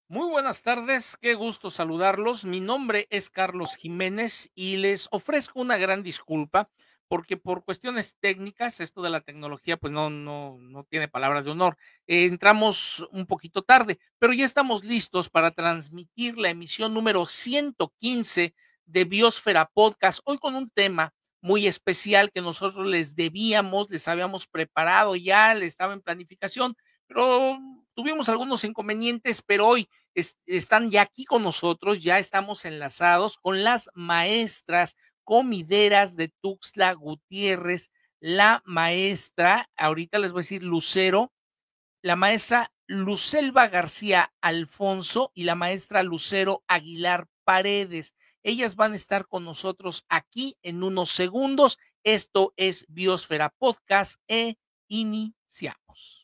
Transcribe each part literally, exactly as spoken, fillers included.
Muy buenas tardes, qué gusto saludarlos. Mi nombre es Carlos Jiménez y les ofrezco una gran disculpa porque por cuestiones técnicas, esto de la tecnología, pues no, no, no tiene palabra de honor. Eh, entramos un poquito tarde, pero ya estamos listos para transmitir la emisión número ciento quince de Biosfera Podcast, hoy con un tema muy especial que nosotros les debíamos, les habíamos preparado ya, le estaba en planificación, pero tuvimos algunos inconvenientes, pero hoy es- están ya aquí con nosotros, ya estamos enlazados con las maestras comideras de Tuxtla Gutiérrez, la maestra, ahorita les voy a decir Lucero, la maestra Lucelva García Alfonso y la maestra Lucero Aguilar Paredes. Ellas van a estar con nosotros aquí en unos segundos. Esto es Biosfera Podcast e iniciamos.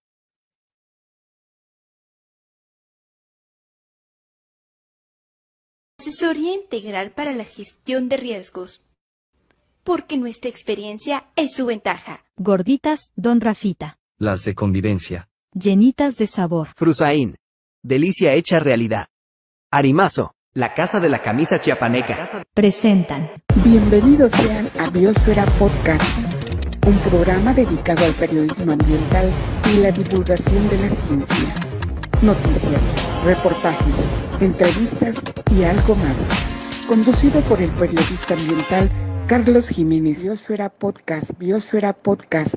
Asesoría integral para la gestión de riesgos, porque nuestra experiencia es su ventaja. Gorditas, Don Rafita. Las de convivencia. Llenitas de sabor. Frusaín. Delicia hecha realidad. Arimazo. La casa de la camisa chiapaneca. Presentan. Bienvenidos sean a Biosfera Podcast, un programa dedicado al periodismo ambiental y la divulgación de la ciencia. Noticias, reportajes, entrevistas y algo más. Conducido por el periodista ambiental Carlos Jiménez. Biosfera Podcast, Biosfera Podcast.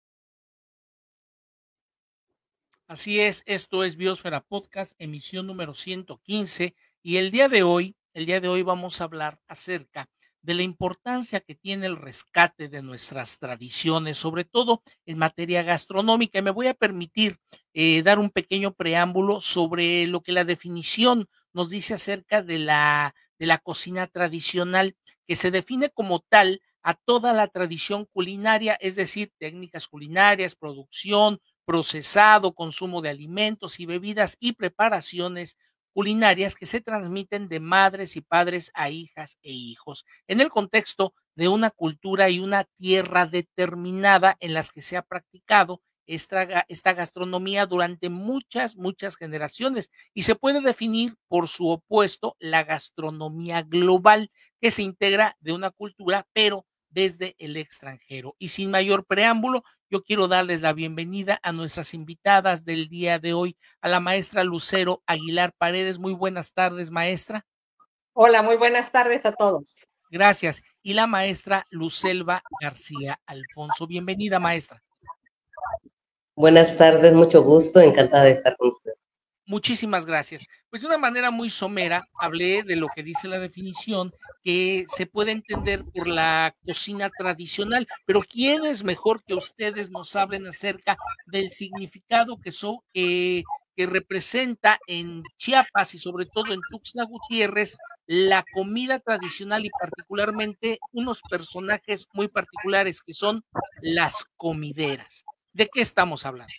Así es, esto es Biosfera Podcast, emisión número ciento quince, y el día de hoy, el día de hoy vamos a hablar acerca de la importancia que tiene el rescate de nuestras tradiciones, sobre todo en materia gastronómica. Y me voy a permitir eh, dar un pequeño preámbulo sobre lo que la definición nos dice acerca de la, de la cocina tradicional, que se define como tal a toda la tradición culinaria, es decir, técnicas culinarias, producción, procesado, consumo de alimentos y bebidas y preparaciones culinarias que se transmiten de madres y padres a hijas e hijos, en el contexto de una cultura y una tierra determinada en las que se ha practicado esta, esta gastronomía durante muchas, muchas generaciones, y se puede definir por su opuesto la gastronomía global, que se integra de una cultura, pero desde el extranjero. Y sin mayor preámbulo, yo quiero darles la bienvenida a nuestras invitadas del día de hoy, a la maestra Lucero Aguilar Paredes. Muy buenas tardes, maestra. Hola, muy buenas tardes a todos. Gracias. Y la maestra Lucelva García Alfonso. Bienvenida, maestra. Buenas tardes, mucho gusto, encantada de estar con usted. Muchísimas gracias. Pues de una manera muy somera hablé de lo que dice la definición, que se puede entender por la cocina tradicional, pero ¿quién es mejor que ustedes nos hablen acerca del significado que, so, que, que representa en Chiapas y sobre todo en Tuxtla Gutiérrez la comida tradicional y particularmente unos personajes muy particulares que son las comideras? ¿De qué estamos hablando?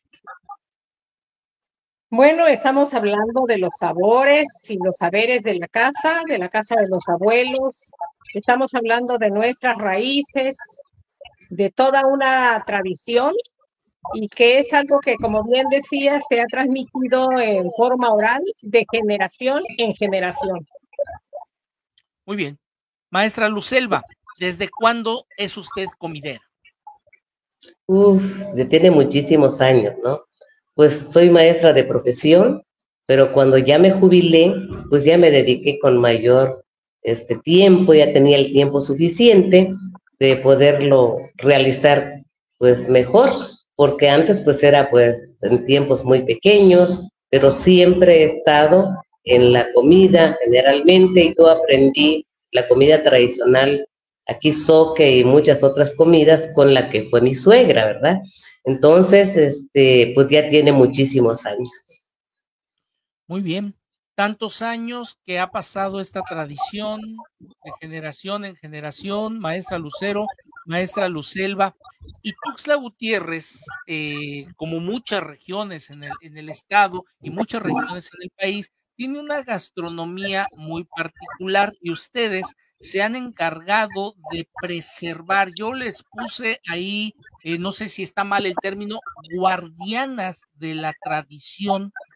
Bueno, estamos hablando de los sabores y los saberes de la casa, de la casa de los abuelos. Estamos hablando de nuestras raíces, de toda una tradición y que es algo que, como bien decía, se ha transmitido en forma oral de generación en generación. Muy bien. Maestra Lucelva, ¿desde cuándo es usted comidera? Uf, tiene muchísimos años, ¿no? Pues soy maestra de profesión, pero cuando ya me jubilé, pues ya me dediqué con mayor este, tiempo, ya tenía el tiempo suficiente de poderlo realizar pues mejor, porque antes pues era pues en tiempos muy pequeños, pero siempre he estado en la comida generalmente y yo aprendí la comida tradicional, aquí soque y muchas otras comidas con la que fue mi suegra, ¿verdad? Entonces, este, pues ya tiene muchísimos años. Muy bien. Tantos años que ha pasado esta tradición de generación en generación, maestra Lucero, maestra Lucelva, y Tuxtla Gutiérrez, eh, como muchas regiones en el, en el estado y muchas regiones en el país, tiene una gastronomía muy particular y ustedes se han encargado de preservar. Yo les puse ahí, eh, no sé si está mal el término, guardianas de la tradición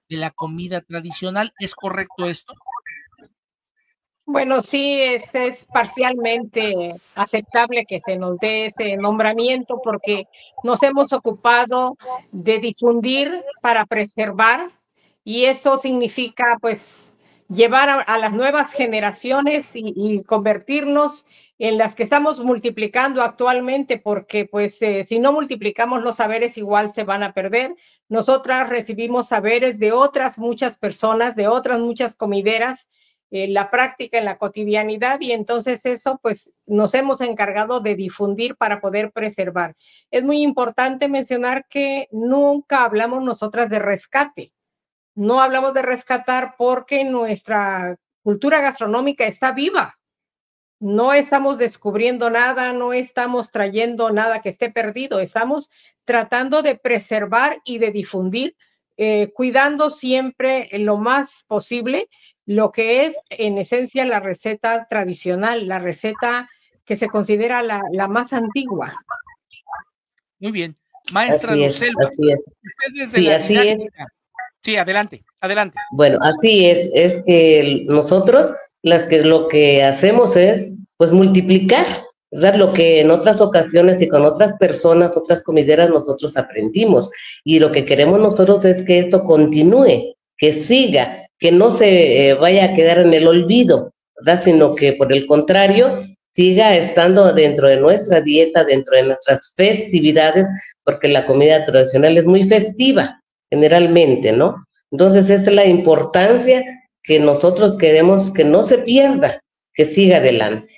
de la comida tradicional. ¿Es correcto esto? Bueno, sí, es, es parcialmente aceptable que se nos dé ese nombramiento porque nos hemos ocupado de difundir para preservar y eso significa pues llevar a, a las nuevas generaciones y, y convertirnos en las que estamos multiplicando actualmente porque pues eh, si no multiplicamos los saberes igual se van a perder. Nosotras recibimos saberes de otras muchas personas, de otras muchas comideras, en la práctica, en la cotidianidad, y entonces eso pues nos hemos encargado de difundir para poder preservar. Es muy importante mencionar que nunca hablamos nosotras de rescate, no hablamos de rescatar porque nuestra cultura gastronómica está viva, no estamos descubriendo nada, no estamos trayendo nada que esté perdido, estamos tratando de preservar y de difundir, eh, cuidando siempre lo más posible lo que es en esencia la receta tradicional, la receta que se considera la, la más antigua. Muy bien. Maestra Así es, Lucelva, así es. usted desde Sí, la así es. didáctica. Sí, adelante, adelante. Bueno, así es, es que nosotros las que lo que hacemos es pues multiplicar, ¿verdad? Lo que en otras ocasiones y con otras personas, otras comideras nosotros aprendimos y lo que queremos nosotros es que esto continúe, que siga, que no se eh, vaya a quedar en el olvido, ¿verdad? Sino que por el contrario siga estando dentro de nuestra dieta, dentro de nuestras festividades, porque la comida tradicional es muy festiva, generalmente, ¿no? Entonces, esa es la importancia que nosotros queremos que no se pierda, que siga adelante.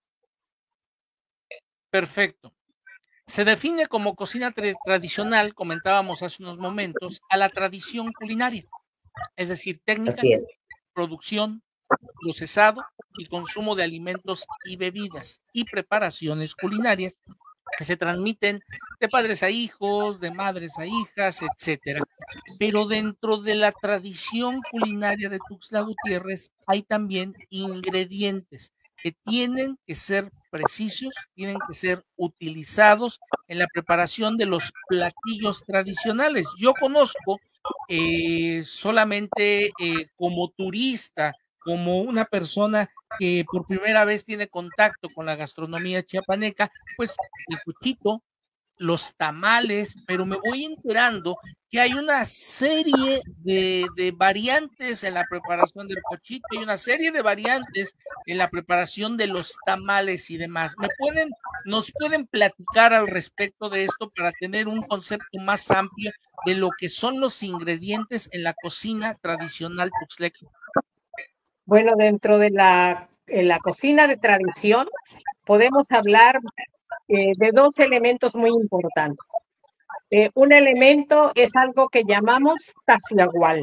Perfecto. Se define como cocina tra tradicional, comentábamos hace unos momentos, a la tradición culinaria, es decir, técnicas, Así es. producción, procesado y consumo de alimentos y bebidas y preparaciones culinarias que se transmiten de padres a hijos, de madres a hijas, etcétera. Pero dentro de la tradición culinaria de Tuxtla Gutiérrez hay también ingredientes que tienen que ser precisos, tienen que ser utilizados en la preparación de los platillos tradicionales. Yo conozco eh, solamente eh, como turista, como una persona que por primera vez tiene contacto con la gastronomía chiapaneca, pues el cochito, los tamales, pero me voy enterando que hay una serie de, de variantes en la preparación del cochito y una serie de variantes en la preparación de los tamales y demás. ¿Me pueden, nos pueden platicar al respecto de esto para tener un concepto más amplio de lo que son los ingredientes en la cocina tradicional tuxtleca? Bueno, dentro de la, en la cocina de tradición podemos hablar eh, de dos elementos muy importantes. Eh, un elemento es algo que llamamos taciagual,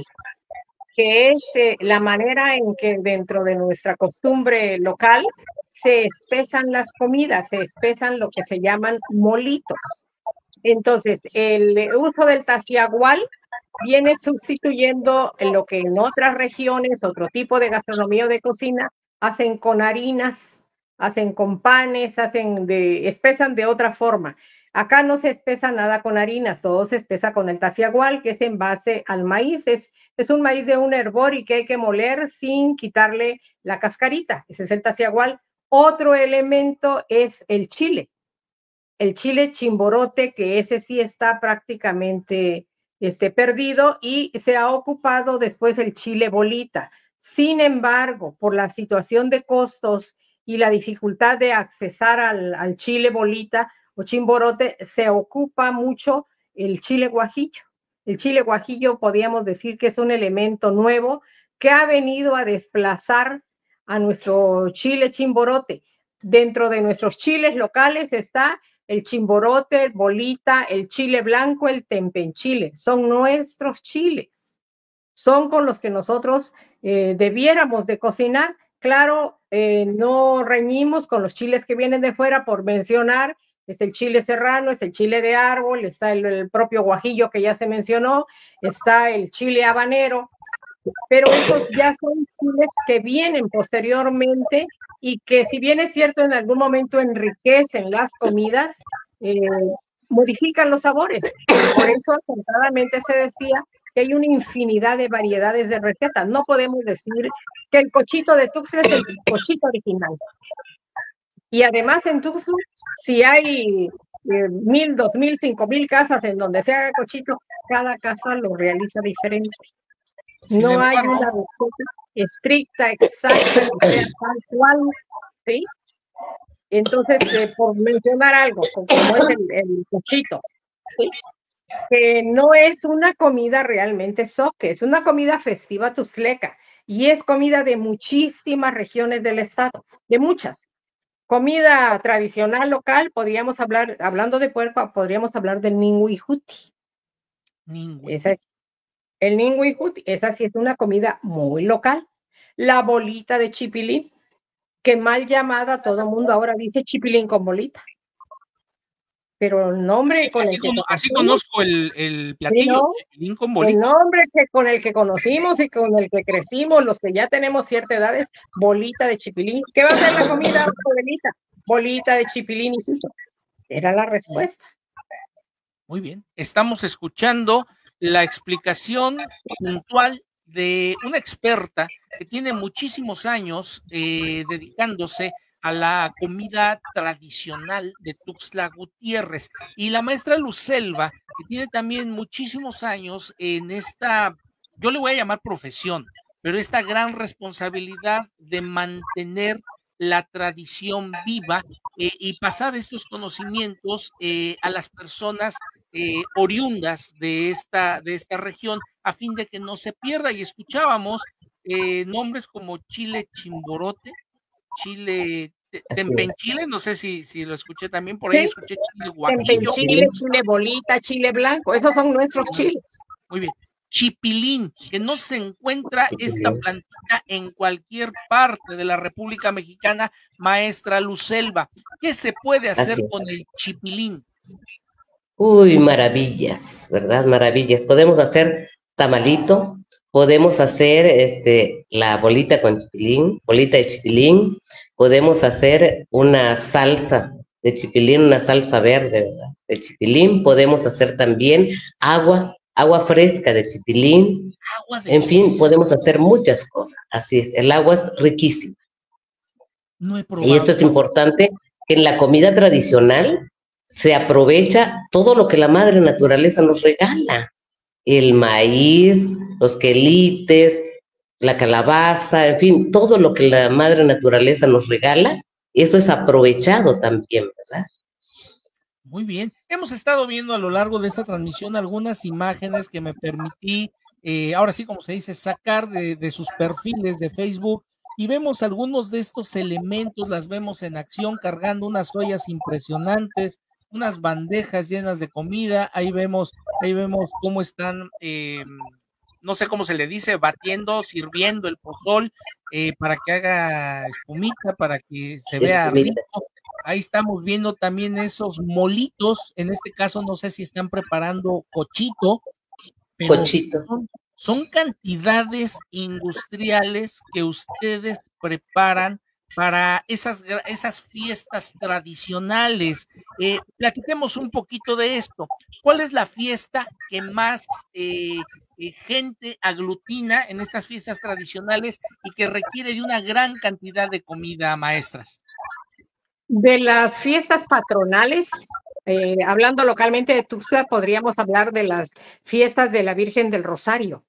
que es eh, la manera en que dentro de nuestra costumbre local se espesan las comidas, se espesan lo que se llaman molitos. Entonces, el uso del taciagual viene sustituyendo lo que en otras regiones, otro tipo de gastronomía o de cocina, hacen con harinas, hacen con panes, hacen de, espesan de otra forma. Acá no se espesa nada con harinas, todo se espesa con el taciagual, que es en base al maíz. Es, es un maíz de un hervor y que hay que moler sin quitarle la cascarita. Ese es el taciagual. Otro elemento es el chile. El chile chimborote, que ese sí está prácticamente este, perdido y se ha ocupado después el chile bolita. Sin embargo, por la situación de costos y la dificultad de accesar al, al chile bolita o chimborote, se ocupa mucho el chile guajillo. El chile guajillo podríamos decir que es un elemento nuevo que ha venido a desplazar a nuestro chile chimborote. Dentro de nuestros chiles locales está el chimborote, el bolita, el chile blanco, el tempenchile. Son nuestros chiles. Son con los que nosotros eh, debiéramos de cocinar. Claro, eh, no reñimos con los chiles que vienen de fuera, por mencionar, es el chile serrano, es el chile de árbol, está el, el propio guajillo que ya se mencionó, está el chile habanero, pero esos ya son chiles que vienen posteriormente y que, si bien es cierto, en algún momento enriquecen las comidas, eh, modifican los sabores. Por eso acertadamente se decía que hay una infinidad de variedades de recetas. No podemos decir que el cochito de Tuxtla es el cochito original. Y además en Tuxtla, si hay eh, mil, dos mil, cinco mil casas en donde se haga cochito, cada casa lo realiza diferente. Sin no embargo, hay una receta estricta, exacta, que sea tal cual, ¿sí? Entonces, eh, por mencionar algo, como es el, el cochito, ¿sí? Que no es una comida realmente soque, es una comida festiva tuxtleca, y es comida de muchísimas regiones del estado, de muchas. Comida tradicional local, podríamos hablar, hablando de puerco, podríamos hablar del ningüijuti. Esa, el ningüijuti, esa sí es una comida muy local. La bolita de chipilín, que mal llamada, todo el mundo ahora dice chipilín con bolita. Pero el nombre así, con así, el que como, así conocimos, conozco el, el ¿sí, platillo, no? chipilín con El bolita. nombre que, con el que conocimos y con el que crecimos, los que ya tenemos cierta edad, es bolita de chipilín. ¿Qué va a ser la comida, bolita? Bolita de chipilín y sucho. Era la respuesta. Muy bien. Estamos escuchando la explicación puntual de una experta que tiene muchísimos años eh, dedicándose a la comida tradicional de Tuxtla Gutiérrez, y la maestra Lucelva, que tiene también muchísimos años en esta, yo le voy a llamar profesión, pero esta gran responsabilidad de mantener la tradición viva eh, y pasar estos conocimientos eh, a las personas eh, oriundas de esta, de esta región, a fin de que no se pierda. Y escuchábamos eh, nombres como chile chimborote, chile tempenchile, no sé si, si lo escuché también, por ahí Sí, escuché chile guajillo. tempenchile, chile bolita, chile blanco, esos son nuestros chiles. Muy bien. Chipilín, que no se encuentra esta plantita en cualquier parte de la República Mexicana, maestra Lucelva. ¿Qué se puede hacer Así es. con el chipilín? Uy, maravillas, ¿verdad? Maravillas. Podemos hacer tamalito, podemos hacer este, la bolita con chipilín, bolita de chipilín, podemos hacer una salsa de chipilín, una salsa verde, ¿verdad? De chipilín, podemos hacer también agua, agua fresca de chipilín, Agua de en chipilín. fin, podemos hacer muchas cosas. Así es, el agua es riquísima. No he Y probado. esto es importante, que en la comida tradicional se aprovecha todo lo que la madre naturaleza nos regala. El maíz, los quelites, la calabaza, en fin, todo lo que la madre naturaleza nos regala, eso es aprovechado también, ¿verdad? Muy bien. Hemos estado viendo a lo largo de esta transmisión algunas imágenes que me permití, eh, ahora sí como se dice, sacar de, de sus perfiles de Facebook, y vemos algunos de estos elementos, las vemos en acción cargando unas ollas impresionantes, unas bandejas llenas de comida. Ahí vemos, ahí vemos cómo están, eh, no sé cómo se le dice, batiendo, sirviendo el pozol eh, para que haga espumita, para que se vea Espumita. rico. Ahí estamos viendo también esos molitos, en este caso no sé si están preparando cochito, pero Cochito. son, son cantidades industriales que ustedes preparan para esas, esas fiestas tradicionales. Eh, platiquemos un poquito de esto. ¿Cuál es la fiesta que más eh, eh, gente aglutina en estas fiestas tradicionales y que requiere de una gran cantidad de comida, maestras? De las fiestas patronales, eh, hablando localmente de Tuxtla, podríamos hablar de las fiestas de la Virgen del Rosario,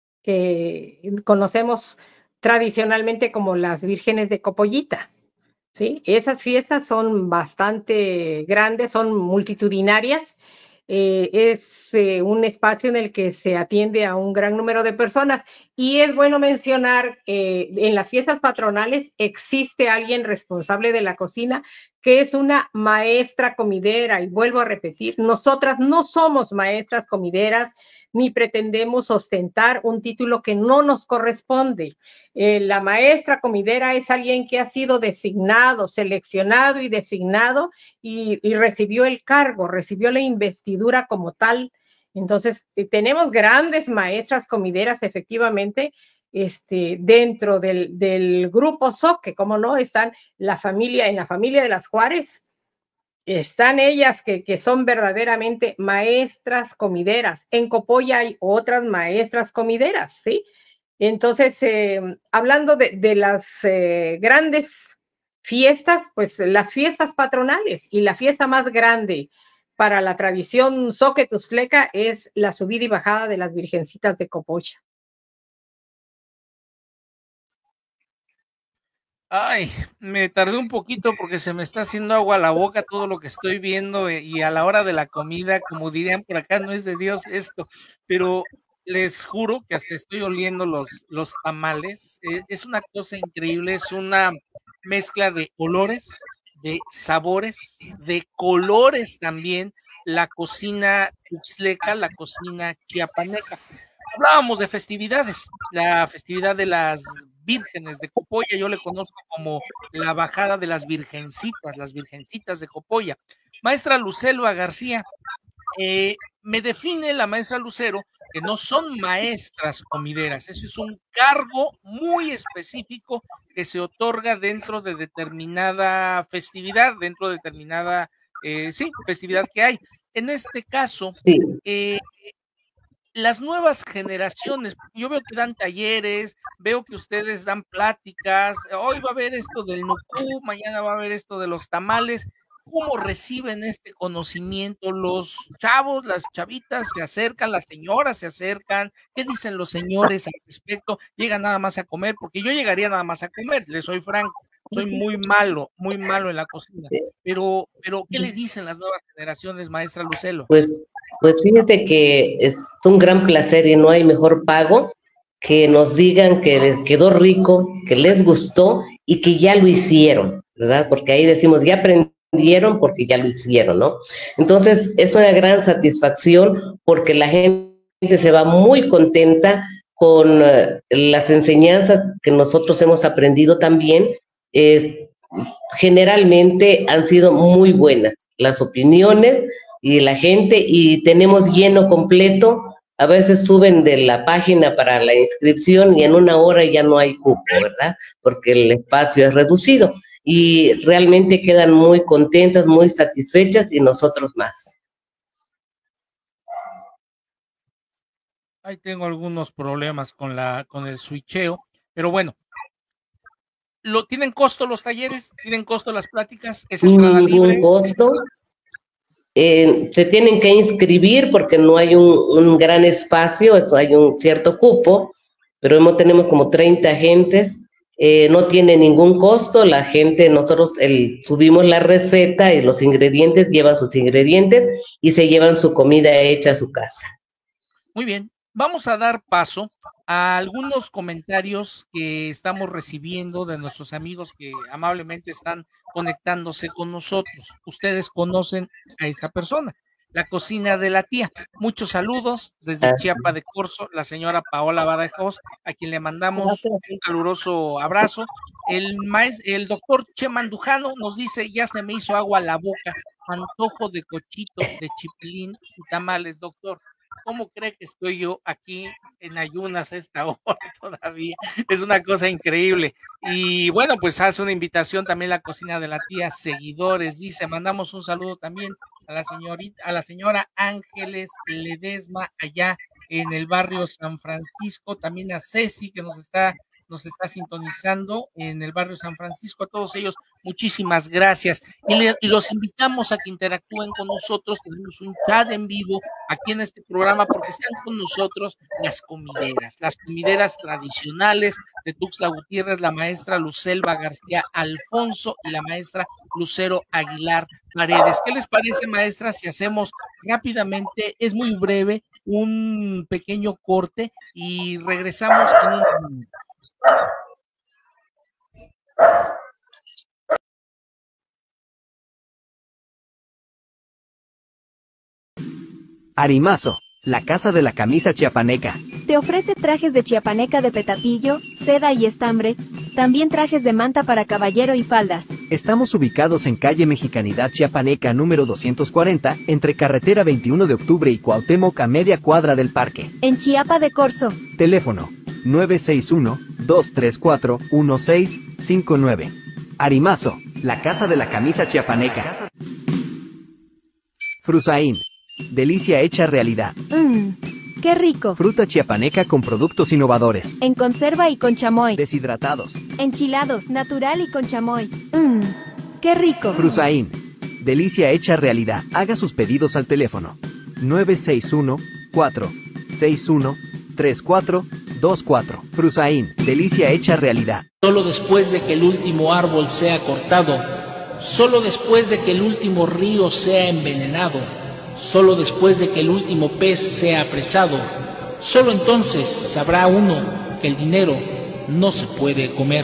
que conocemos tradicionalmente como las vírgenes de Copollita, ¿sí? Esas fiestas son bastante grandes, son multitudinarias. Eh, es eh, un espacio en el que se atiende a un gran número de personas, y es bueno mencionar que eh, en las fiestas patronales existe alguien responsable de la cocina, que es una maestra comidera, y vuelvo a repetir, nosotras no somos maestras comideras ni pretendemos ostentar un título que no nos corresponde. Eh, la maestra comidera es alguien que ha sido designado, seleccionado y designado y, y recibió el cargo, recibió la investidura como tal. Entonces, eh, tenemos grandes maestras comideras, efectivamente, este, dentro del, del grupo Soque, como no, están la familia, en la familia de las Juárez, están ellas que, que son verdaderamente maestras comideras. En Copolla hay otras maestras comideras, ¿sí? Entonces, eh, hablando de, de las eh, grandes fiestas, pues las fiestas patronales, y la fiesta más grande para la tradición zoque-tuxtleca es la subida y bajada de las Virgencitas de Copolla. Ay, me tardé un poquito porque se me está haciendo agua a la boca todo lo que estoy viendo, eh, y a la hora de la comida, como dirían por acá, no es de Dios esto, pero les juro que hasta estoy oliendo los, los tamales. Eh, es una cosa increíble, es una mezcla de olores, de sabores, de colores también, la cocina tuxtleca, la cocina chiapaneca. Hablábamos de festividades, la festividad de las vírgenes de Copolla, yo le conozco como la bajada de las virgencitas, las virgencitas de Copolla. Maestra Lucelva García, eh, me define la maestra Lucero que no son maestras comideras, eso es un cargo muy específico que se otorga dentro de determinada festividad, dentro de determinada, eh, sí, festividad que hay. En este caso, Sí. eh, las nuevas generaciones, yo veo que dan talleres, veo que ustedes dan pláticas, hoy va a haber esto del nucú, mañana va a haber esto de los tamales. ¿Cómo reciben este conocimiento los chavos, las chavitas? ¿Se acercan, las señoras se acercan? ¿Qué dicen los señores al respecto? ¿Llegan nada más a comer? Porque yo llegaría nada más a comer, les soy franco, soy muy malo, muy malo en la cocina. Pero, pero ¿qué le dicen las nuevas generaciones, maestra Lucelo? Pues, pues fíjate que es un gran placer y no hay mejor pago que nos digan que les quedó rico, que les gustó y que ya lo hicieron, ¿verdad? Porque ahí decimos, ya aprendieron porque ya lo hicieron, ¿no? Entonces, es una gran satisfacción porque la gente se va muy contenta con uh, las enseñanzas que nosotros hemos aprendido también. Eh, generalmente han sido muy buenas las opiniones y la gente, y tenemos lleno completo. A veces suben de la página para la inscripción y en una hora ya no hay cupo, ¿verdad? Porque el espacio es reducido y realmente quedan muy contentas, muy satisfechas y nosotros más. Ahí tengo algunos problemas con la con el switcheo, pero bueno. ¿Lo, ¿Tienen costo los talleres? ¿Tienen costo las pláticas? ¿Es entrada Ningún libre? costo. Eh, se tienen que inscribir porque no hay un, un gran espacio, eso hay un cierto cupo, pero hemos, tenemos como treinta agentes, eh, no tiene ningún costo, la gente, nosotros el, subimos la receta y los ingredientes, llevan sus ingredientes y se llevan su comida hecha a su casa. Muy bien, vamos a dar paso a algunos comentarios que estamos recibiendo de nuestros amigos que amablemente están conectándose con nosotros. Ustedes conocen a esta persona, la cocina de la tía. Muchos saludos desde Chiapa de Corzo, la señora Paola Badajoz, a quien le mandamos un caluroso abrazo. El maestro, el doctor Che Mandujano nos dice, ya se me hizo agua a la boca, antojo de cochito, de chipilín y tamales, doctor. ¿Cómo cree que estoy yo aquí en ayunas a esta hora todavía? Es una cosa increíble. Y bueno, pues hace una invitación también la cocina de la tía, seguidores, dice, mandamos un saludo también a la señorita, a la señora Ángeles Ledesma allá en el barrio San Francisco, también a Ceci que nos está nos está sintonizando en el barrio San Francisco. A todos ellos, muchísimas gracias. Y, le, y los invitamos a que interactúen con nosotros. Tenemos un chat en vivo aquí en este programa porque están con nosotros las comideras, las comideras tradicionales de Tuxtla Gutiérrez, la maestra Lucelva García Alfonso y la maestra Lucero Aguilar Paredes. ¿Qué les parece, maestra, si hacemos rápidamente, es muy breve, un pequeño corte y regresamos en un momento? Arimazo, la casa de la camisa chiapaneca. Te ofrece trajes de chiapaneca de petatillo, seda y estambre, también trajes de manta para caballero y faldas. Estamos ubicados en calle Mexicanidad Chiapaneca número doscientos cuarenta, entre carretera veintiuno de octubre y Cuauhtémoc a media cuadra del parque. En Chiapa de Corzo. Teléfono nueve seis uno, dos tres cuatro, uno seis cinco nueve. Arimazo, la casa de la camisa chiapaneca. Frusaín. Delicia hecha realidad. Mmm, qué rico. Fruta chiapaneca con productos innovadores. En conserva y con chamoy. Deshidratados. Enchilados, natural y con chamoy. Mmm, qué rico. Frusaín. Delicia hecha realidad. Haga sus pedidos al teléfono nueve seis uno, cuatro seis uno, tres cuatro dos cuatro. Frusaín. Delicia hecha realidad. Solo después de que el último árbol sea cortado, solo después de que el último río sea envenenado, solo después de que el último pez sea apresado, solo entonces sabrá uno que el dinero no se puede comer.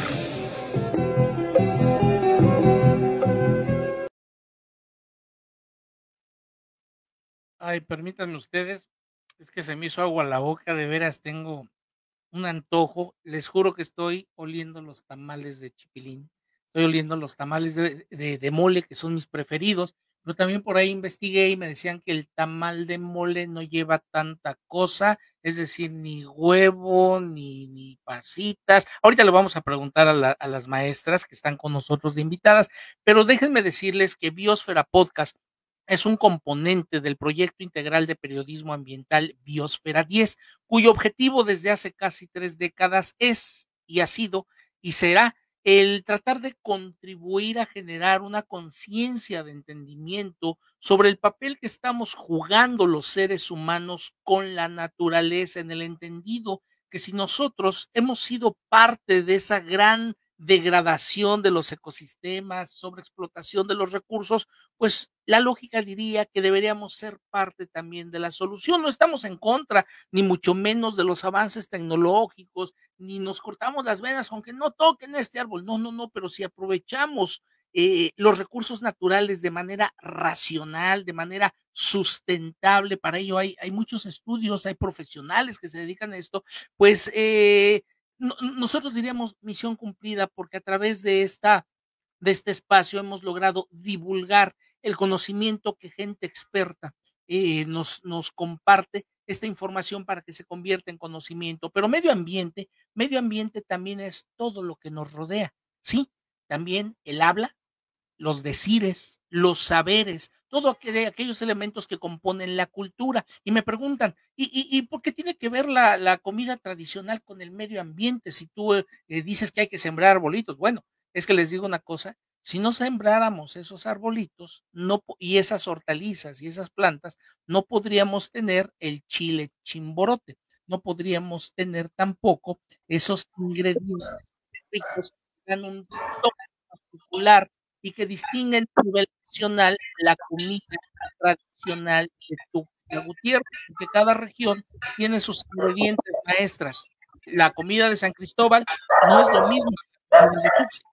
Ay, permítanme ustedes, es que se me hizo agua la boca, de veras tengo un antojo. Les juro que estoy oliendo los tamales de chipilín, estoy oliendo los tamales de, de, de mole, que son mis preferidos, pero también por ahí investigué y me decían que el tamal de mole no lleva tanta cosa, es decir, ni huevo, ni, ni pasitas. Ahorita le vamos a preguntar a, la, a las maestras que están con nosotros de invitadas, pero déjenme decirles que Biosfera Podcast es un componente del proyecto integral de periodismo ambiental Biosfera diez, cuyo objetivo desde hace casi tres décadas es y ha sido y será el tratar de contribuir a generar una conciencia de entendimiento sobre el papel que estamos jugando los seres humanos con la naturaleza, en el entendido que si nosotros hemos sido parte de esa gran degradación de los ecosistemas, sobreexplotación de los recursos, pues la lógica diría que deberíamos ser parte también de la solución. No estamos en contra, ni mucho menos de los avances tecnológicos, ni nos cortamos las venas, aunque no toquen este árbol. No, no, no, pero si aprovechamos eh, los recursos naturales de manera racional, de manera sustentable, para ello hay, hay muchos estudios, hay profesionales que se dedican a esto, pues eh, no, nosotros diríamos misión cumplida, porque a través de esta de este espacio hemos logrado divulgar el conocimiento que gente experta eh, nos, nos comparte esta información para que se convierta en conocimiento. Pero medio ambiente, medio ambiente también es todo lo que nos rodea, ¿sí? También el habla, los decires, los saberes, todo aquel, aquellos elementos que componen la cultura. Y me preguntan, ¿y, y, y por qué tiene que ver la, la comida tradicional con el medio ambiente? Si tú eh, dices que hay que sembrar arbolitos, bueno, es que les digo una cosa, si no sembráramos esos arbolitos no, y esas hortalizas y esas plantas, no podríamos tener el chile chimborote, no podríamos tener tampoco esos ingredientes ricos que dan un toque particular y que distinguen a nivel nacional la comida tradicional de Tuxtla Gutiérrez, porque cada región tiene sus ingredientes maestras. La comida de San Cristóbal no es lo mismo que la de Tuxtla.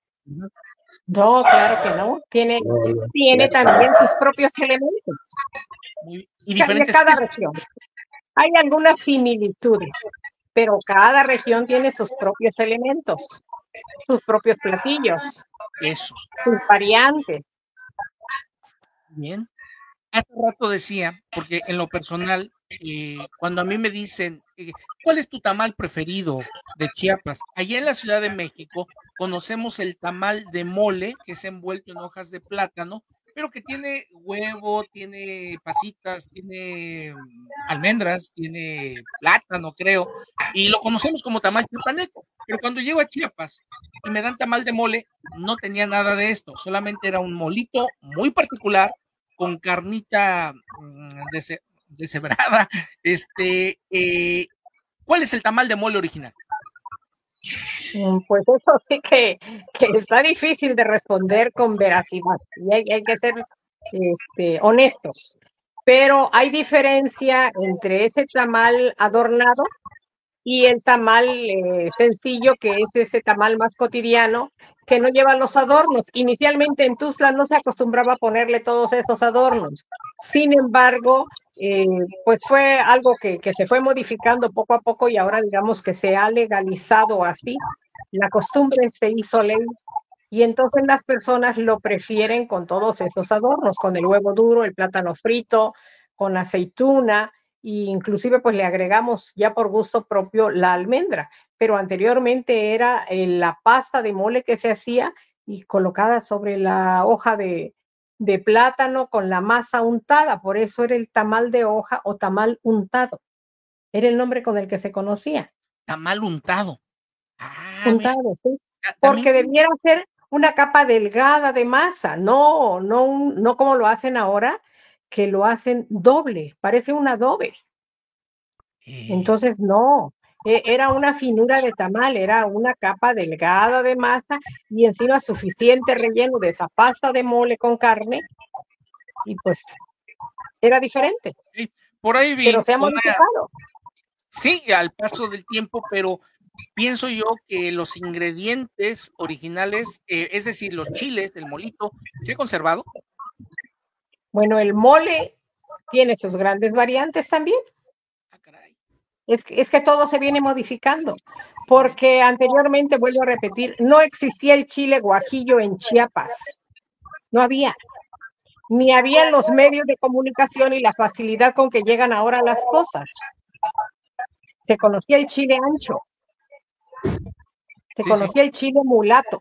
No, claro que no. Tiene, tiene también sus propios elementos. Muy, y diferentes de cada región. Hay algunas similitudes, pero cada región tiene sus propios elementos, sus propios platillos, eso, sus variantes. Bien. Hace rato decía, porque en lo personal, eh, cuando a mí me dicen, eh, ¿cuál es tu tamal preferido de Chiapas? Allá en la Ciudad de México conocemos el tamal de mole, que es envuelto en hojas de plátano, pero que tiene huevo, tiene pasitas, tiene almendras, tiene plátano, creo, y lo conocemos como tamal chiapaneco. Pero cuando llego a Chiapas y me dan tamal de mole, no tenía nada de esto, solamente era un molito muy particular, con carnita dese, deshebrada. Este, eh, ¿cuál es el tamal de mole original? Pues eso sí que, que está difícil de responder con veracidad. Y hay, hay que ser este, honestos. Pero hay diferencia entre ese tamal adornado y el tamal eh, sencillo, que es ese tamal más cotidiano, que no lleva los adornos. Inicialmente en Tuxtla no se acostumbraba a ponerle todos esos adornos. Sin embargo, eh, pues fue algo que, que se fue modificando poco a poco y ahora digamos que se ha legalizado así. La costumbre se hizo ley y entonces las personas lo prefieren con todos esos adornos, con el huevo duro, el plátano frito, con aceituna, e inclusive pues le agregamos ya por gusto propio la almendra, pero anteriormente era eh, la pasta de mole que se hacía y colocada sobre la hoja de, de plátano con la masa untada, por eso era el tamal de hoja o tamal untado. Era el nombre con el que se conocía. Tamal untado. Ah, Untado, sí. mira, Porque también, debiera ser una capa delgada de masa, no, no, un- no como lo hacen ahora, que lo hacen doble, parece un adobe. eh, Entonces, no, e- era una finura de tamal, era una capa delgada de masa y encima suficiente relleno de esa pasta de mole con carne y pues era diferente, sí, por ahí vi pero se ha una, modificado. sí, al paso del tiempo, pero pienso yo que los ingredientes originales, eh, es decir, los chiles, el molito, ¿se ha conservado? Bueno, el mole tiene sus grandes variantes también. Ah, caray, Es que, es que todo se viene modificando, muy bien. porque anteriormente, vuelvo a repetir, no existía el chile guajillo en Chiapas, no había, ni había los medios de comunicación y la facilidad con que llegan ahora las cosas. Se conocía el chile ancho, se Sí, sí, conocía el chile mulato,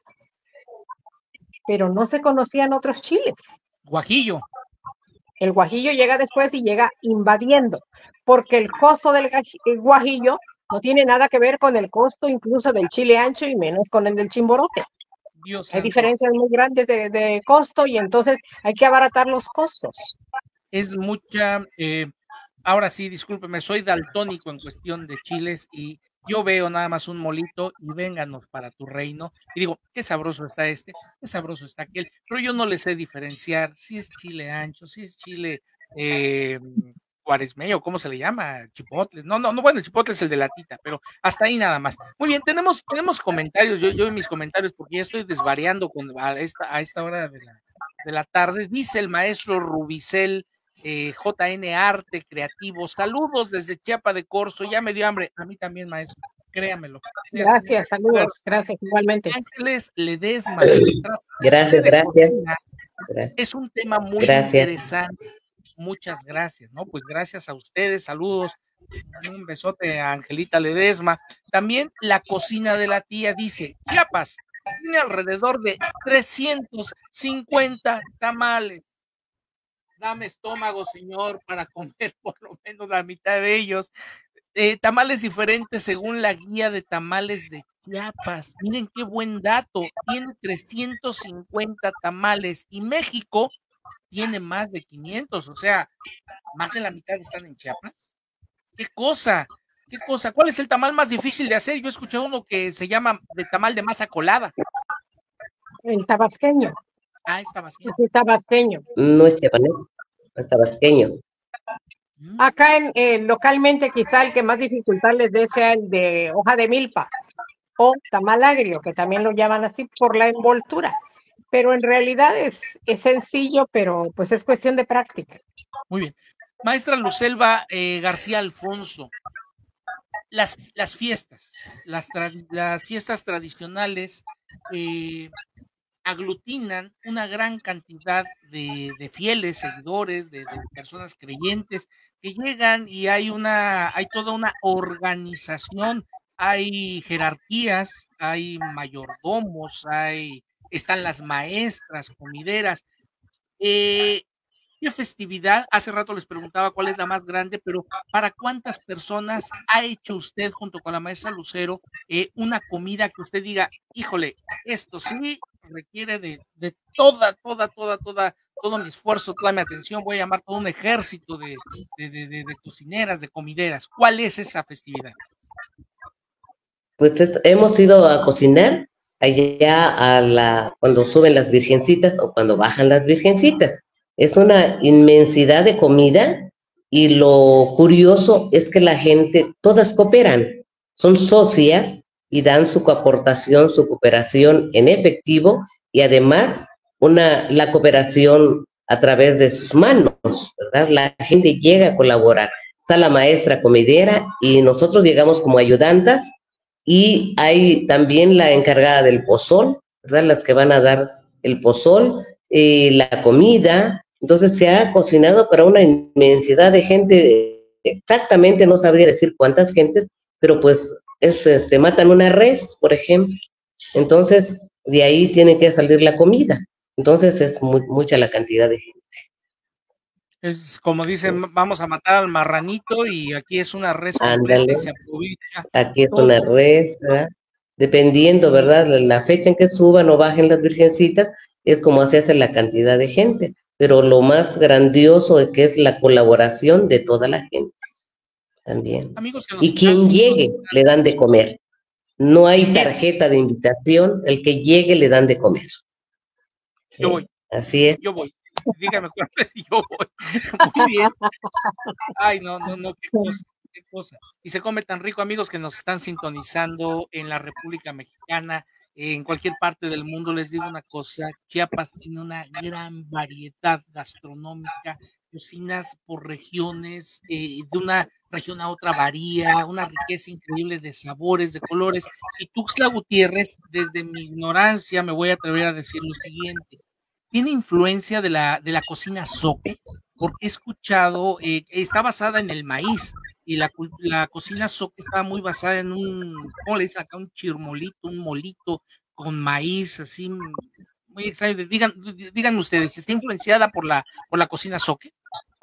pero no se conocían otros chiles. guajillo. El guajillo llega después y llega invadiendo, porque el costo del gaj- el guajillo no tiene nada que ver con el costo incluso del chile ancho y menos con el del chimborote. Dios Hay santo, diferencias muy grandes de, de costo y entonces hay que abaratar los costos. es mucha, eh, ahora sí, discúlpeme, soy daltónico en cuestión de chiles y yo veo nada más un molito y vénganos para tu reino. Y digo, qué sabroso está este, qué sabroso está aquel, pero yo no le sé diferenciar si es chile ancho, si es chile eh, cuaresmeño, ¿cómo se le llama? Chipotle. No, no, no, bueno, el chipotle es el de latita, pero hasta ahí nada más. Muy bien, tenemos, tenemos comentarios, yo, yo en mis comentarios, porque ya estoy desvariando con, a, esta, a esta hora de la, de la tarde, dice el maestro Rubicel. Eh, J N Arte Creativo, saludos desde Chiapa de Corzo, ya me dio hambre, a mí también, maestro, créamelo, estoy haciendo Gracias, saludos, gracias igualmente. Ángeles Ledesma, tratarse Gracias, de gracias. cocina Gracias. es un tema muy Gracias. interesante, muchas gracias, ¿no? Pues gracias a ustedes, saludos, un besote a Angelita Ledesma. También la cocina de la tía dice, Chiapas tiene alrededor de trescientos cincuenta tamales. Dame estómago, señor, para comer por lo menos la mitad de ellos. Eh, tamales diferentes según la guía de tamales de Chiapas. Miren qué buen dato. Tiene trescientos cincuenta tamales y México tiene más de quinientos, o sea, más de la mitad están en Chiapas. ¿Qué cosa? ¿Qué cosa? ¿Cuál es el tamal más difícil de hacer? Yo escuché uno que se llama de tamal de masa colada. El tabasqueño, Ah, está vacío. el tabasqueño. No es chiapaneco, es tabasqueño. Mm, Acá en, eh, localmente quizá el que más dificultad les dé sea el de hoja de milpa o tamal agrio, que también lo llaman así por la envoltura. Pero en realidad es, es sencillo, pero pues es cuestión de práctica. Muy bien. Maestra Lucelva eh, García Alfonso, las, las fiestas, las, tra- las fiestas tradicionales eh, aglutinan una gran cantidad de, de fieles, seguidores, de, de personas creyentes que llegan y hay una, hay toda una organización, hay jerarquías, hay mayordomos, hay, están las maestras, comideras. Eh, ¿Qué festividad? Hace rato les preguntaba cuál es la más grande, pero ¿para cuántas personas ha hecho usted junto con la maestra Lucero eh, una comida que usted diga, híjole, esto sí requiere de, de toda, toda, toda, toda, todo mi esfuerzo, toda mi atención, voy a llamar todo un ejército de, de, de, de, de cocineras, de comideras? ¿Cuál es esa festividad? Pues es- hemos ido a cocinar allá a la, cuando suben las virgencitas o cuando bajan las virgencitas. Es una inmensidad de comida y lo curioso es que la gente, todas cooperan, son socias y dan su aportación, su cooperación en efectivo y además una, la cooperación a través de sus manos, ¿verdad? La gente llega a colaborar. Está la maestra comidera y nosotros llegamos como ayudantas y hay también la encargada del pozol, ¿verdad? Las que van a dar el pozol, eh, la comida. Entonces se ha cocinado para una inmensidad de gente, exactamente no sabría decir cuántas gentes, pero pues es, este, matan una res, por ejemplo. Entonces de ahí tiene que salir la comida. Entonces es mu mucha la cantidad de gente. Es como Sí. dicen, vamos a matar al marranito y aquí es una res completa Ándale, y se aprovecha aquí es una todo. res, ¿verdad? Dependiendo, ¿verdad? La, la fecha en que suban o bajen las virgencitas, es como se hace la cantidad de gente. Pero lo más grandioso es que es la colaboración de toda la gente también. Amigos que nos Y están quien llegue, sintonizando, le dan de comer. No hay quien llegue, tarjeta de invitación, el que llegue le dan de comer. yo ¿Sí? voy, Así es. yo voy. Dígame cuál es y yo voy. Muy bien. Ay, no, no, no, qué cosa, qué cosa. Y se come tan rico, amigos, que nos están sintonizando en la República Mexicana, en cualquier parte del mundo. Les digo una cosa, Chiapas tiene una gran variedad gastronómica, cocinas por regiones, eh, de una región a otra varía, una riqueza increíble de sabores, de colores. Y Tuxtla Gutiérrez, desde mi ignorancia, me voy a atrever a decir lo siguiente, tiene influencia de la, de la cocina zoque, porque he escuchado, eh, está basada en el maíz, y la, cul- la cocina zoque está muy basada en un, ¿cómo le dicen acá? Un chirmolito, un molito con maíz, así, mm, muy extraño. Digan, díganme ustedes, ¿está influenciada por la, por la cocina zoque?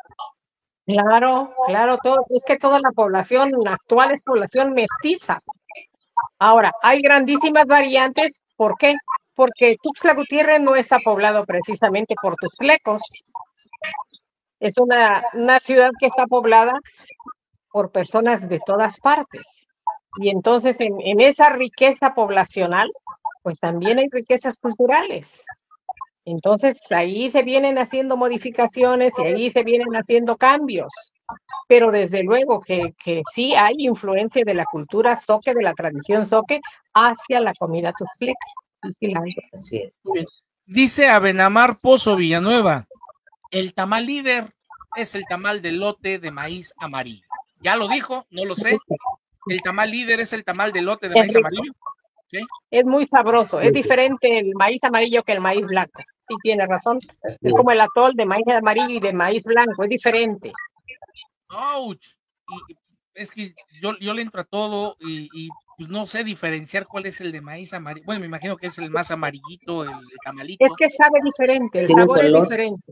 Claro, claro, todo, es que toda la población actual es población mestiza. Ahora, hay grandísimas variantes, ¿por qué? Porque Tuxtla Gutiérrez no está poblado precisamente por tuxtlecos, es una, una ciudad que está poblada por personas de todas partes. Y entonces en, en esa riqueza poblacional, pues también hay riquezas culturales. Entonces ahí se vienen haciendo modificaciones y ahí se vienen haciendo cambios. Pero desde luego que, que sí hay influencia de la cultura zoque, de la tradición zoque, hacia la comida tuxtleca. Sí, sí la hay. Así es. Muy bien. Dice Abenamar Pozo Villanueva, el tamal líder es el tamal de lote de maíz amarillo. Ya lo dijo, no lo sé. El tamal líder es el tamal de lote de Es maíz rico, amarillo. ¿Sí? es muy sabroso, es diferente el maíz amarillo que el maíz blanco. Sí, tiene razón. Así Es es. como el atol de maíz amarillo y de maíz blanco, es diferente. Ouch. Y y es que yo, yo le entro a todo y, y, pues no sé diferenciar cuál es el de maíz amarillo. Bueno, me imagino que es el más amarillito, el, el Es tamalito. que sabe diferente, el Tiene un sabor es color. diferente.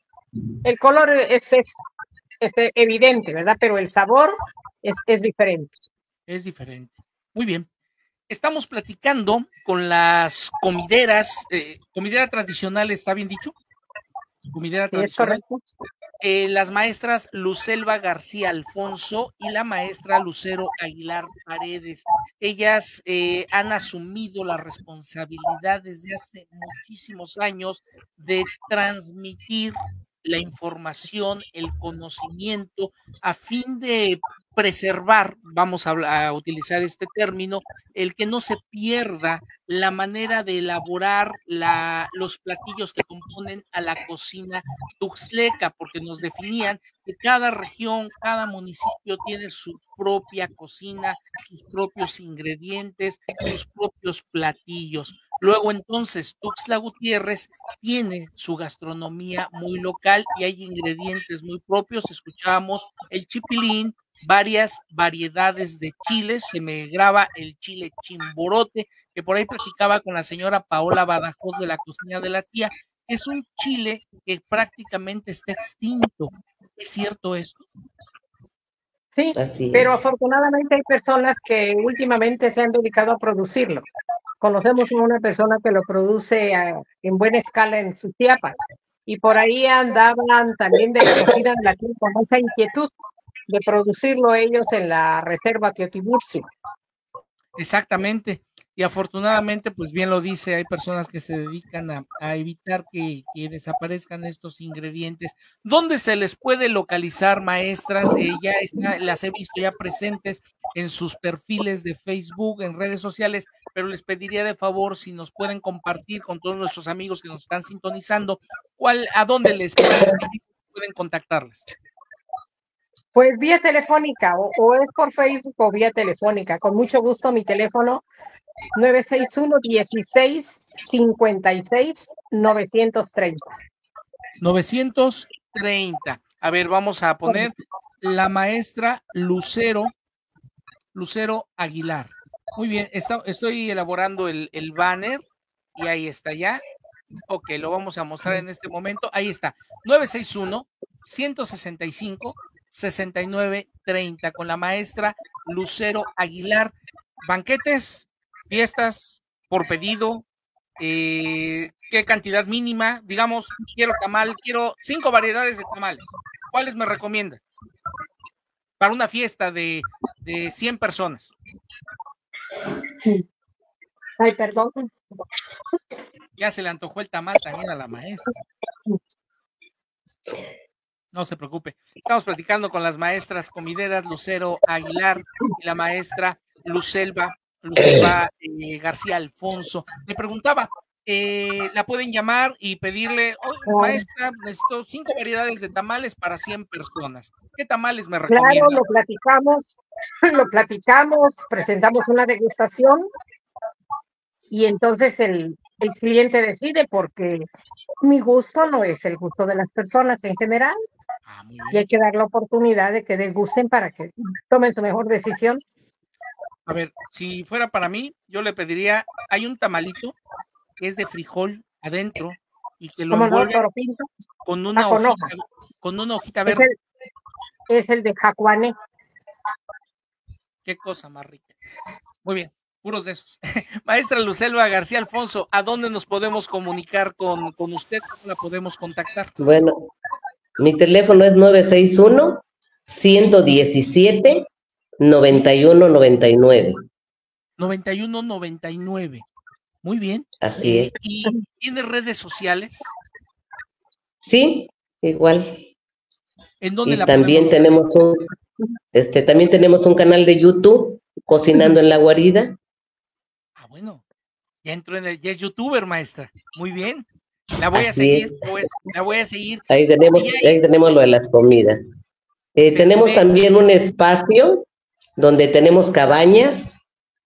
El color es, es, es evidente, ¿verdad? Pero el sabor es, es diferente. Es diferente. Muy bien. Estamos platicando con las comideras, eh, comidera tradicional, ¿está bien dicho? Comidera ¿Sí es tradicional. correcto? Eh, las maestras Lucelva García Alfonso y la maestra Lucero Aguilar Paredes. Ellas eh, han asumido la responsabilidad desde hace muchísimos años de transmitir la información, el conocimiento, a fin de preservar, vamos a, a utilizar este término, el que no se pierda la manera de elaborar la, los platillos que componen a la cocina tuxtleca, porque nos definían que cada región, cada municipio tiene su propia cocina, sus propios ingredientes, sus propios platillos. Luego entonces Tuxtla Gutiérrez tiene su gastronomía muy local y hay ingredientes muy propios. Escuchábamos el chipilín, varias variedades de chiles, se me graba el chile chimborote, que por ahí platicaba con la señora Paola Badajoz de la cocina de la tía, es un chile que prácticamente está extinto. ¿Es cierto esto? Sí, Así pero es. afortunadamente hay personas que últimamente se han dedicado a producirlo. Conocemos a una persona que lo produce a, en buena escala en sus Chiapas. Y por ahí andaban también de la cocina de la tía con esa inquietud de producirlo ellos en la reserva Teotiburcio. Exactamente. Y afortunadamente, pues bien lo dice, hay personas que se dedican a, a evitar que, que desaparezcan estos ingredientes. ¿Dónde se les puede localizar, maestras? Eh, ya está, las he visto ya presentes en sus perfiles de Facebook, en redes sociales, pero les pediría de favor si nos pueden compartir con todos nuestros amigos que nos están sintonizando, cuál, a dónde les pueden escribir, pueden contactarles. Pues vía telefónica o, o es por Facebook o vía telefónica. Con mucho gusto mi teléfono nueve seis uno, dieciséis, cincuenta y seis, novecientos treinta. novecientos treinta. A ver, vamos a poner la maestra Lucero, Lucero Aguilar. Muy bien, está, estoy elaborando el, el banner y ahí está ya. Ok, lo vamos a mostrar en este momento. Ahí está, nueve seis uno, uno seis cinco, seis nueve tres cero con la maestra Lucero Aguilar. Banquetes, fiestas, por pedido, eh, ¿qué cantidad mínima? Digamos, quiero tamal, quiero cinco variedades de tamales. ¿Cuáles me recomienda? Para una fiesta de, de cien personas. Ay, perdón. Ya se le antojó el tamal también a la maestra. No se preocupe. Estamos platicando con las maestras comideras Lucero Aguilar y la maestra Lucelva, Lucelva eh, García Alfonso. Me preguntaba, eh, ¿la pueden llamar y pedirle, oh, maestra, necesito cinco variedades de tamales para cien personas? ¿Qué tamales me recomienda? Claro, lo platicamos, lo platicamos, presentamos una degustación y entonces el, el cliente decide, porque mi gusto no es el gusto de las personas en general. Ah, muy y hay que dar la oportunidad de que degusten para que tomen su mejor decisión. A ver, si fuera para mí, yo le pediría, hay un tamalito que es de frijol adentro y que lo envuelve no, pinto? con una ah, con hojita, hojas. con una hojita Es verde. el, es el de jacuane. Qué cosa más rica. Muy bien, puros de esos. Maestra Lucelva García Alfonso, ¿a dónde nos podemos comunicar con, con usted? ¿Cómo la podemos contactar? Bueno, mi teléfono es nueve seis uno, uno uno siete, nueve uno nueve nueve. noventa y uno noventa y nueve. Muy bien. Así eh, es. ¿Y tiene redes sociales? Sí, igual. ¿En dónde y la también podemos tenemos un, este, también tenemos un canal de YouTube, Cocinando en la Guarida. Ah, bueno. Ya entró en el, ya es youtuber, maestra. Muy bien. La voy a Así seguir, es. pues, la voy a seguir. Ahí tenemos, ahí, ahí tenemos lo de las comidas. Eh, tenemos también un espacio donde tenemos cabañas,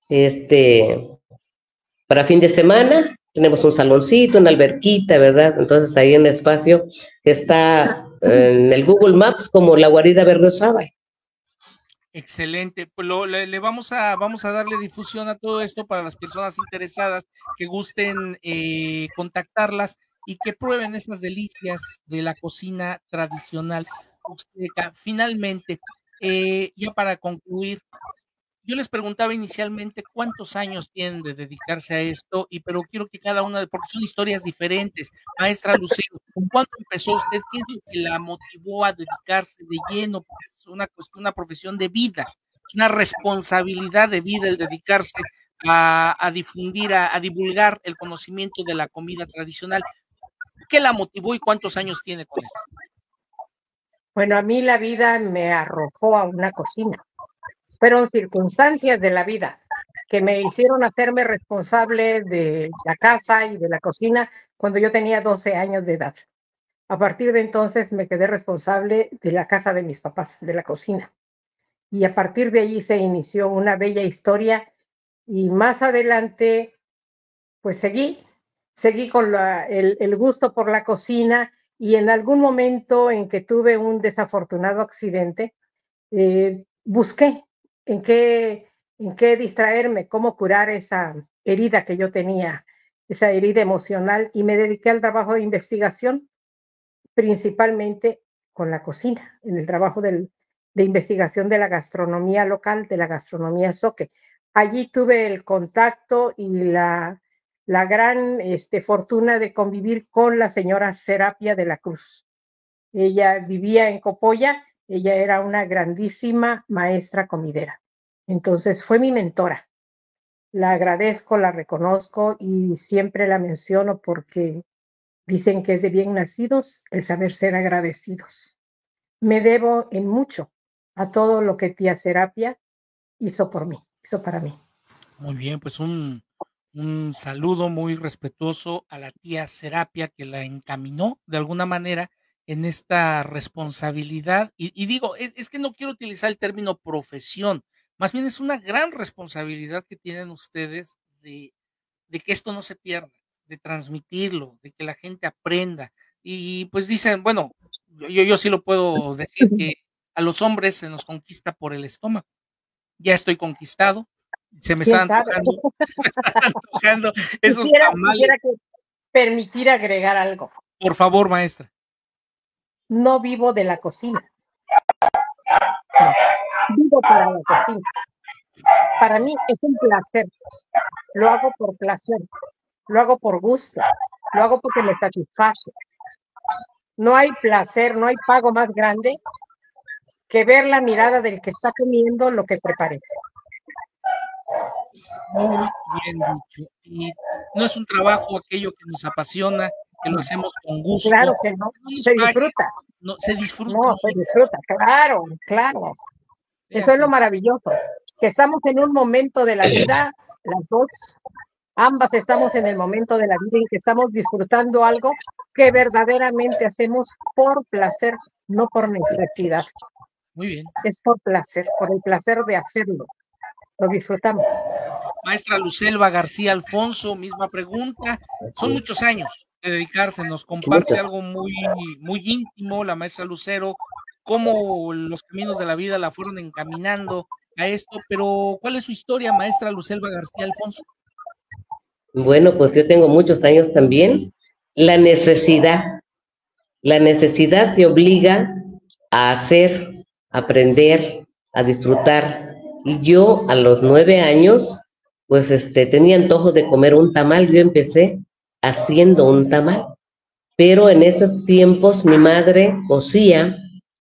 este, para fin de semana. Tenemos un saloncito, una alberquita, ¿verdad? Entonces ahí en el espacio está en el Google Maps como La Guarida Berriozábal. Excelente, pues lo, le, le vamos a vamos a darle difusión a todo esto para las personas interesadas que gusten eh, contactarlas y que prueben esas delicias de la cocina tradicional huasteca. Finalmente, eh, ya para concluir, yo les preguntaba inicialmente cuántos años tienen de dedicarse a esto, y pero quiero que cada una, porque son historias diferentes. Maestra Lucero, ¿cuándo empezó usted? ¿Qué es lo que la motivó a dedicarse de lleno? Porque es una, una profesión de vida, es una responsabilidad de vida el dedicarse a, a difundir, a, a divulgar el conocimiento de la comida tradicional. ¿Qué la motivó y cuántos años tiene con eso? Bueno, a mí la vida me arrojó a una cocina. Fueron circunstancias de la vida que me hicieron hacerme responsable de la casa y de la cocina cuando yo tenía doce años de edad. A partir de entonces me quedé responsable de la casa de mis papás, de la cocina. Y a partir de allí se inició una bella historia, y más adelante pues seguí, seguí con la, el, el gusto por la cocina, y en algún momento en que tuve un desafortunado accidente, eh, busqué en qué, en qué distraerme, cómo curar esa herida que yo tenía, esa herida emocional, y me dediqué al trabajo de investigación, principalmente con la cocina, en el trabajo del, de investigación de la gastronomía local, de la gastronomía zoque. Allí tuve el contacto y la, la gran este, fortuna de convivir con la señora Serapia de la Cruz. Ella vivía en Copolla. Ella era una grandísima maestra comidera. Entonces fue mi mentora. La agradezco, la reconozco y siempre la menciono porque dicen que es de bien nacidos el saber ser agradecidos. Me debo en mucho a todo lo que tía Serapia hizo por mí, hizo para mí. Muy bien, pues un, un saludo muy respetuoso a la tía Serapia, que la encaminó de alguna manera en esta responsabilidad. Y, y digo, es, es que no quiero utilizar el término profesión, más bien es una gran responsabilidad que tienen ustedes de, de que esto no se pierda, de transmitirlo, de que la gente aprenda. Y pues dicen, bueno, yo, yo sí lo puedo decir, que a los hombres se nos conquista por el estómago. Ya estoy conquistado, se me están antojando, se me están antojando esos quisiera, tamales. Quisiera que, permitir agregar algo. Por favor, maestra. No vivo de la cocina. No, vivo para la cocina. Para mí es un placer. Lo hago por placer. Lo hago por gusto. Lo hago porque me satisface. No hay placer, no hay pago más grande que ver la mirada del que está comiendo lo que preparé. Muy bien dicho. Y no es un trabajo aquello que nos apasiona, que lo hacemos con gusto. Claro que no, no se disfruta. No, se disfruta. No, se disfruta, claro, claro. Sí, Eso así. es lo maravilloso, que estamos en un momento de la vida, las dos, ambas estamos en el momento de la vida en que estamos disfrutando algo que verdaderamente hacemos por placer, no por necesidad. Muy bien. Es por placer, por el placer de hacerlo. Lo disfrutamos. Maestra Lucelva García Alfonso, misma pregunta. Son muchos años de dedicarse, nos comparte algo muy, muy íntimo la maestra Lucero, cómo los caminos de la vida la fueron encaminando a esto, pero ¿cuál es su historia, maestra Lucelva García Alfonso? Bueno, pues yo tengo muchos años también. La necesidad, la necesidad te obliga a hacer, a aprender, a disfrutar. Y yo a los nueve años, pues este, tenía antojo de comer un tamal. Yo empecé haciendo un tamal, pero en esos tiempos mi madre cosía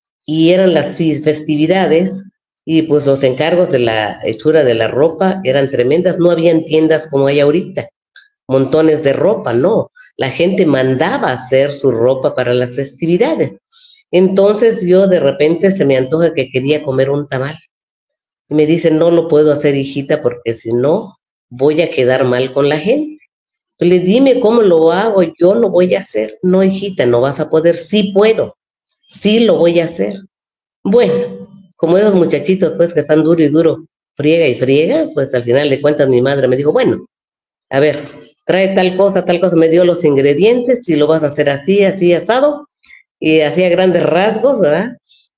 y eran las festividades y pues los encargos de la hechura de la ropa eran tremendas. No habían tiendas como hay ahorita, montones de ropa, no. La gente mandaba hacer su ropa para las festividades. Entonces yo de repente se me antoja que quería comer un tamal. Y me dice, no lo puedo hacer, hijita, porque si no, voy a quedar mal con la gente. Le dime cómo lo hago, yo lo voy a hacer. No, hijita, no vas a poder. Sí puedo, sí lo voy a hacer. Bueno, como esos muchachitos, pues, que están duro y duro, friega y friega, pues al final de cuentas mi madre me dijo, bueno, a ver, trae tal cosa, tal cosa, me dio los ingredientes y lo vas a hacer así, así, asado, y hacía grandes rasgos, ¿verdad?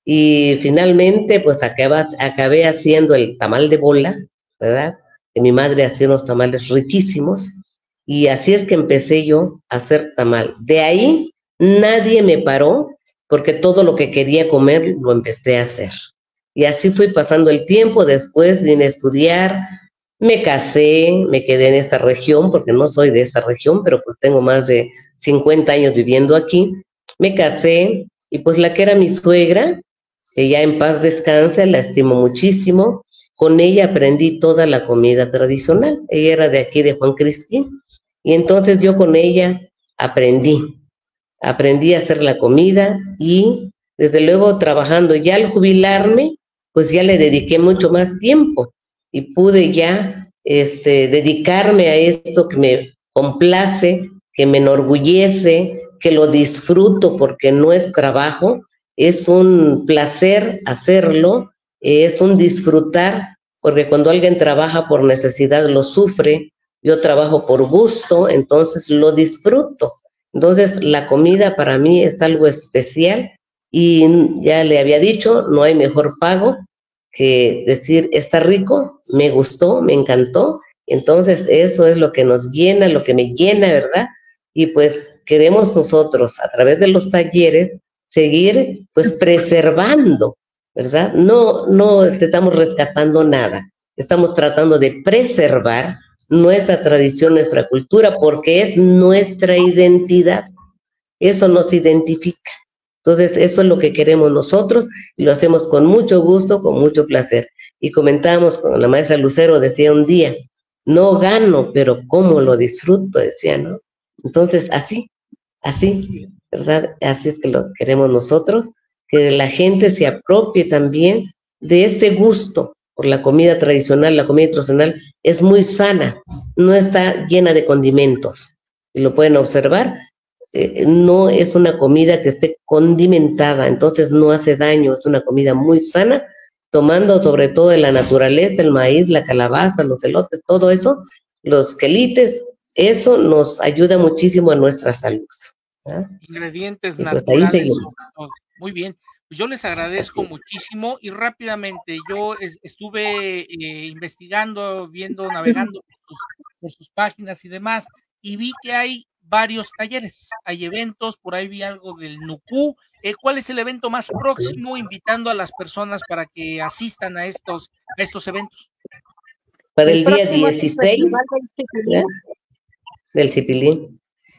Y finalmente, pues, acabé, acabé haciendo el tamal de bola, ¿verdad? Que mi madre hacía unos tamales riquísimos, y así es que empecé yo a hacer tamal. De ahí, nadie me paró, porque todo lo que quería comer lo empecé a hacer. Y así fui pasando el tiempo. Después vine a estudiar, me casé, me quedé en esta región, porque no soy de esta región, pero pues tengo más de cincuenta años viviendo aquí. Me casé, y pues la que era mi suegra, que ya en paz descanse, la estimo muchísimo. Con ella aprendí toda la comida tradicional. Ella era de aquí, de Juan Crispín. Y entonces yo con ella aprendí. Aprendí a hacer la comida y desde luego trabajando. Ya al jubilarme, pues ya le dediqué mucho más tiempo y pude ya este, dedicarme a esto que me complace, que me enorgullece, que lo disfruto porque no es trabajo, es un placer hacerlo, es un disfrutar, porque cuando alguien trabaja por necesidad lo sufre, yo trabajo por gusto, entonces lo disfruto. Entonces la comida para mí es algo especial y ya le había dicho, no hay mejor pago que decir, está rico, me gustó, me encantó. Entonces eso es lo que nos llena, lo que me llena, ¿verdad? Y pues queremos nosotros a través de los talleres seguir pues preservando, ¿verdad? No, no estamos rescatando nada, estamos tratando de preservar nuestra tradición, nuestra cultura, porque es nuestra identidad, eso nos identifica. Entonces eso es lo que queremos nosotros y lo hacemos con mucho gusto, con mucho placer. Y comentábamos con la maestra Lucero, decía un día, no gano, pero cómo lo disfruto, decía, ¿no? Entonces así, así, ¿verdad? Así es que lo queremos nosotros, que la gente se apropie también de este gusto por la comida tradicional. La comida tradicional es muy sana, no está llena de condimentos, y lo pueden observar, eh, no es una comida que esté condimentada, entonces no hace daño, es una comida muy sana, tomando sobre todo de la naturaleza, el maíz, la calabaza, los elotes, todo eso, los quelites, eso nos ayuda muchísimo a nuestra salud, ¿verdad? Ingredientes y pues naturales, ahí seguimos. sobre todo. Muy bien. Pues yo les agradezco muchísimo y rápidamente yo es, estuve eh, investigando, viendo, navegando por sus, por sus páginas y demás, y vi que hay varios talleres, hay eventos, por ahí vi algo del Nucú. Eh, ¿cuál es el evento más próximo, invitando a las personas para que asistan a estos, a estos eventos? Para el, El día próximo es el dieciséis Festival del Chipilín. ¿ya? Del Chipilín.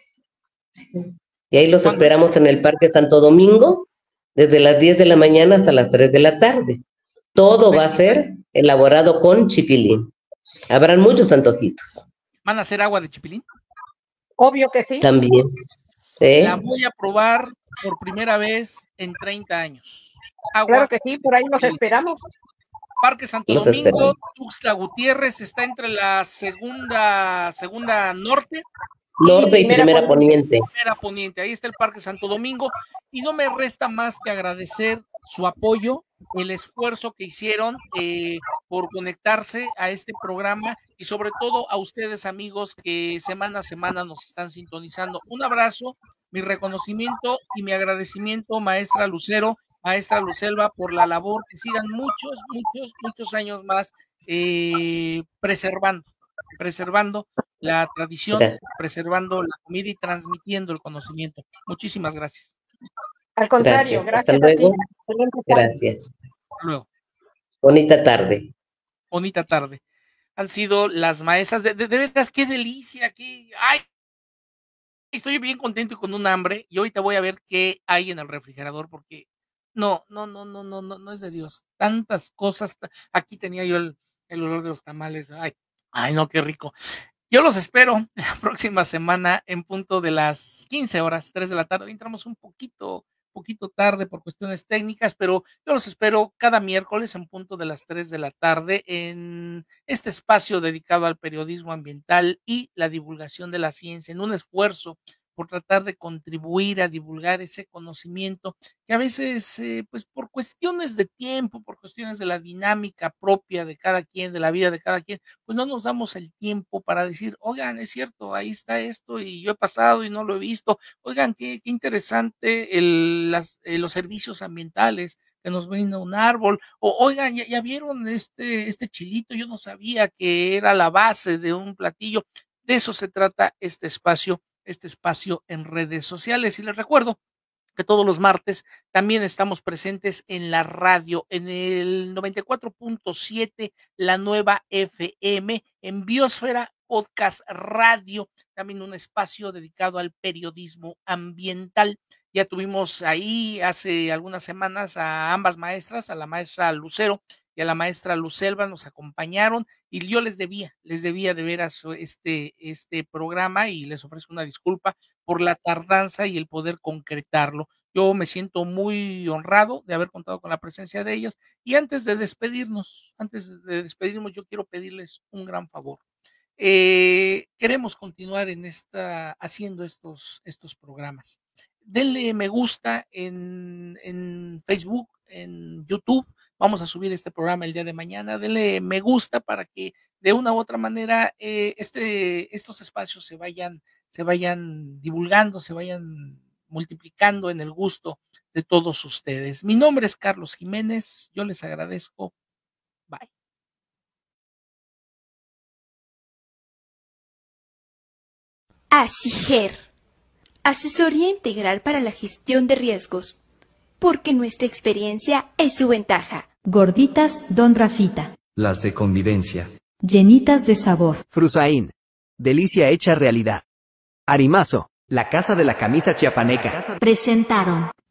Y ahí los ¿Cuándo? esperamos en el Parque Santo Domingo, desde las diez de la mañana hasta las tres de la tarde. Todo va a ser elaborado con chipilín. Habrán muchos antojitos. ¿Van a hacer agua de chipilín? Obvio que sí. También. ¿Sí? La voy a probar por primera vez en treinta años. Agua. Claro que sí, por ahí nos esperamos. Parque Santo Los Domingo, esperamos. Tuxtla Gutiérrez, está entre la segunda, segunda norte. Norte y primera, primera poniente. Primera poniente, ahí está el Parque Santo Domingo, y no me resta más que agradecer su apoyo, el esfuerzo que hicieron eh, por conectarse a este programa, y sobre todo a ustedes, amigos, que semana a semana nos están sintonizando. Un abrazo, mi reconocimiento y mi agradecimiento, maestra Lucero, maestra Lucelva, por la labor, que sigan muchos, muchos, muchos años más eh, preservando, preservando la tradición, gracias. Preservando la comida y transmitiendo el conocimiento. Muchísimas gracias. Al contrario, gracias. gracias. Hasta luego. A ti. Gracias. Hasta luego. Bonita tarde. Bonita tarde. Han sido las maestras, de, de, de veras, qué delicia, qué, ay, estoy bien contento y con un hambre, y ahorita voy a ver qué hay en el refrigerador, porque no, no, no, no, no, no, no es de Dios. Tantas cosas, aquí tenía yo el, el olor de los tamales, ay, ay, no, qué rico. Yo los espero la próxima semana en punto de las quince horas, tres de la tarde. Entramos un poquito, poquito tarde por cuestiones técnicas, pero yo los espero cada miércoles en punto de las tres de la tarde en este espacio dedicado al periodismo ambiental y la divulgación de la ciencia, en un esfuerzo por tratar de contribuir a divulgar ese conocimiento que a veces, eh, pues por cuestiones de tiempo, por cuestiones de la dinámica propia de cada quien, de la vida de cada quien, pues no nos damos el tiempo para decir, oigan, es cierto, ahí está esto y yo he pasado y no lo he visto, oigan, qué, qué interesante el, las, eh, los servicios ambientales que nos brinda un árbol, o oigan, ya, ya vieron este, este chilito, yo no sabía que era la base de un platillo. De eso se trata este espacio este espacio en redes sociales. Y les recuerdo que todos los martes también estamos presentes en la radio, en el noventa y cuatro punto siete, la nueva F M, en Biosfera Podcast Radio, también un espacio dedicado al periodismo ambiental. Ya tuvimos ahí hace algunas semanas a ambas maestras, a la maestra Lucero y a la maestra Lucelva, nos acompañaron, y yo les debía, les debía de veras este, este programa, y les ofrezco una disculpa por la tardanza y el poder concretarlo. Yo me siento muy honrado de haber contado con la presencia de ellos, y antes de despedirnos, antes de despedirnos, yo quiero pedirles un gran favor. Eh, queremos continuar en esta, haciendo estos, estos programas. Denle me gusta en, en Facebook, en YouTube. Vamos a subir este programa el día de mañana. Denle me gusta para que de una u otra manera eh, este, estos espacios se vayan, se vayan divulgando, se vayan multiplicando en el gusto de todos ustedes. Mi nombre es Carlos Jiménez. Yo les agradezco. Bye. ASIGER, Asesoría Integral para la Gestión de Riesgos, porque nuestra experiencia es su ventaja. Gorditas Don Rafita. Las de convivencia. Llenitas de sabor. Frusaín, delicia hecha realidad. Arimazo, la casa de la camisa chiapaneca. Presentaron.